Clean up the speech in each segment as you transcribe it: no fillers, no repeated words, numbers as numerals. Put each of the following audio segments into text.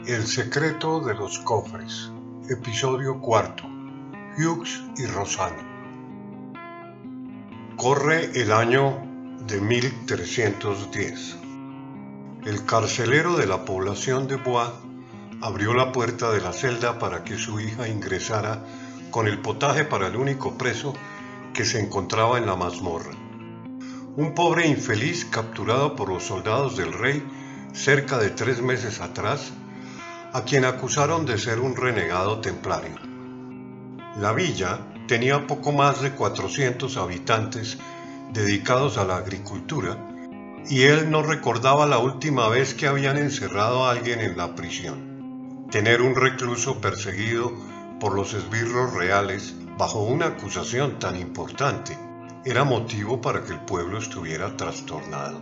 El secreto de los cofres, episodio cuarto, Hughes y Rosanna. Corre el año de 1310. El carcelero de la población de Bois abrió la puerta de la celda para que su hija ingresara con el potaje para el único preso que se encontraba en la mazmorra. Un pobre infeliz capturado por los soldados del rey cerca de 3 meses atrás, a quien acusaron de ser un renegado templario. La villa tenía poco más de 400 habitantes dedicados a la agricultura, y él no recordaba la última vez que habían encerrado a alguien en la prisión. Tener un recluso perseguido por los esbirros reales bajo una acusación tan importante era motivo para que el pueblo estuviera trastornado.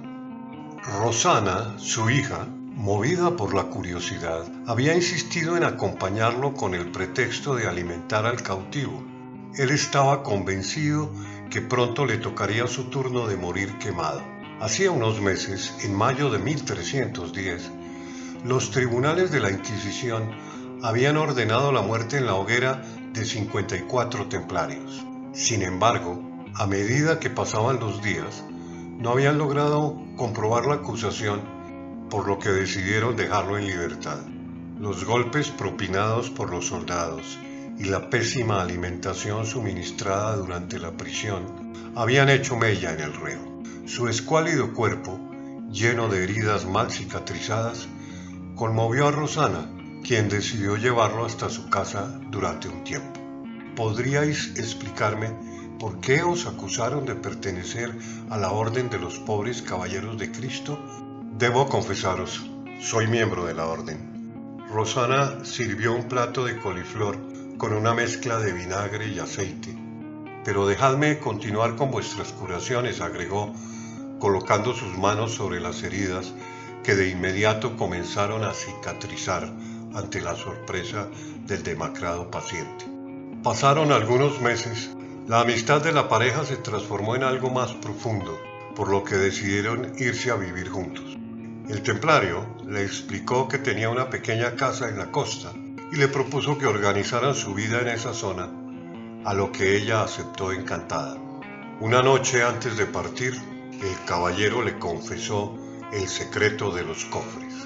Rosanna, su hija, movida por la curiosidad, había insistido en acompañarlo con el pretexto de alimentar al cautivo. Él estaba convencido que pronto le tocaría su turno de morir quemado. Hacía unos meses, en mayo de 1310, los tribunales de la Inquisición habían ordenado la muerte en la hoguera de 54 templarios. Sin embargo, a medida que pasaban los días, no habían logrado comprobar la acusación, por lo que decidieron dejarlo en libertad. Los golpes propinados por los soldados y la pésima alimentación suministrada durante la prisión habían hecho mella en el reo. Su escuálido cuerpo, lleno de heridas mal cicatrizadas, conmovió a Rosanna, quien decidió llevarlo hasta su casa durante un tiempo. ¿Podríais explicarme por qué os acusaron de pertenecer a la Orden de los Pobres Caballeros de Cristo? Debo confesaros, soy miembro de la orden. Rosanna sirvió un plato de coliflor con una mezcla de vinagre y aceite. Pero dejadme continuar con vuestras curaciones, agregó, colocando sus manos sobre las heridas que de inmediato comenzaron a cicatrizar ante la sorpresa del demacrado paciente. Pasaron algunos meses. La amistad de la pareja se transformó en algo más profundo, por lo que decidieron irse a vivir juntos. El templario le explicó que tenía una pequeña casa en la costa y le propuso que organizaran su vida en esa zona, a lo que ella aceptó encantada. Una noche antes de partir, el caballero le confesó el secreto de los cofres.